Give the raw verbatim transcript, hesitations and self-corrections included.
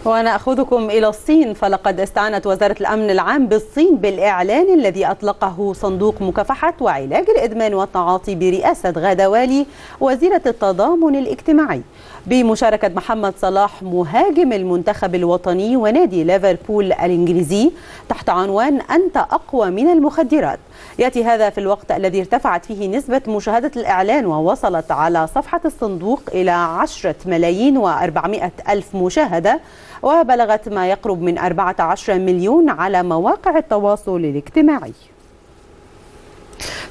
ونأخذكم إلى الصين، فلقد استعانت وزارة الأمن العام بالصين بالإعلان الذي أطلقه صندوق مكافحة وعلاج الإدمان والتعاطي برئاسة غادة والي وزيرة التضامن الاجتماعي، بمشاركة محمد صلاح مهاجم المنتخب الوطني ونادي ليفربول الإنجليزي تحت عنوان أنت أقوى من المخدرات. يأتي هذا في الوقت الذي ارتفعت فيه نسبة مشاهدة الإعلان ووصلت على صفحة الصندوق إلى عشرة ملايين وأربعمائة ألف مشاهدة، وبلغت ما يقرب من أربعة عشر مليون على مواقع التواصل الاجتماعي.